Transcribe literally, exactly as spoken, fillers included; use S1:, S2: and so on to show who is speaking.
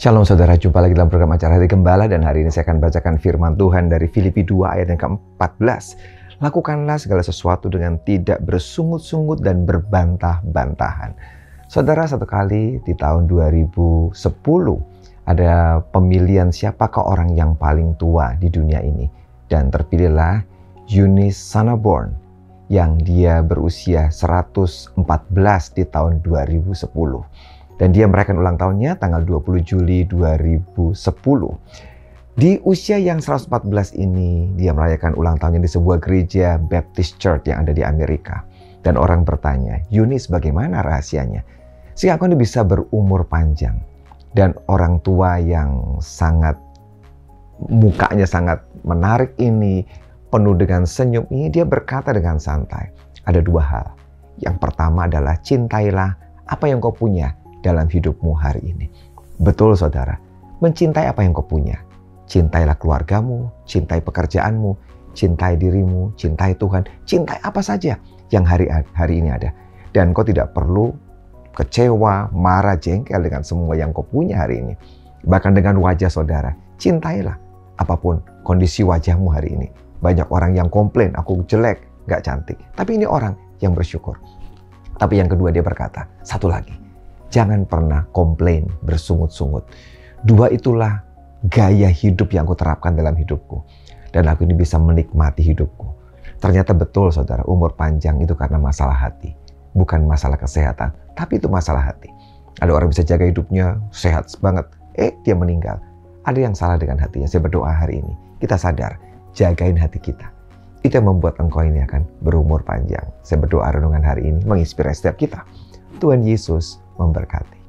S1: Shalom saudara, jumpa lagi dalam program acara Hati Gembala, dan hari ini saya akan bacakan firman Tuhan dari Filipi dua ayat yang keempat belas. Lakukanlah segala sesuatu dengan tidak bersungut-sungut dan berbantah-bantahan. Saudara, satu kali di tahun dua ribu sepuluh ada pemilihan siapakah orang yang paling tua di dunia ini, dan terpilihlah Eunice Sanborn yang dia berusia seratus empat belas di tahun dua ribu sepuluh. Dan dia merayakan ulang tahunnya tanggal dua puluh Juli dua ribu sepuluh. Di usia yang seratus empat belas ini, dia merayakan ulang tahunnya di sebuah gereja Baptist Church yang ada di Amerika. Dan orang bertanya, Eunice, bagaimana rahasianya sehingga engkau bisa berumur panjang? Dan orang tua yang sangat, mukanya sangat menarik ini, penuh dengan senyum ini, dia berkata dengan santai, ada dua hal. Yang pertama adalah cintailah apa yang kau punya dalam hidupmu hari ini. Betul saudara, mencintai apa yang kau punya. Cintailah keluargamu, cintai pekerjaanmu, cintai dirimu, cintai Tuhan, cintai apa saja yang hari hari ini ada. Dan kau tidak perlu kecewa, marah, jengkel dengan semua yang kau punya hari ini. Bahkan dengan wajah saudara, cintailah apapun kondisi wajahmu hari ini. Banyak orang yang komplain, aku jelek, gak cantik. Tapi ini orang yang bersyukur. Tapi yang kedua dia berkata, satu lagi, jangan pernah komplain, bersungut-sungut. Dua itulah gaya hidup yang aku terapkan dalam hidupku. Dan aku ini bisa menikmati hidupku. Ternyata betul saudara, umur panjang itu karena masalah hati. Bukan masalah kesehatan, tapi itu masalah hati. Ada orang bisa jaga hidupnya, sehat banget. Eh, dia meninggal. Ada yang salah dengan hatinya. Saya berdoa hari ini, kita sadar, jagain hati kita. Itu yang membuat engkau ini akan berumur panjang. Saya berdoa renungan hari ini menginspirasi setiap kita. Tuhan Yesus memberkati.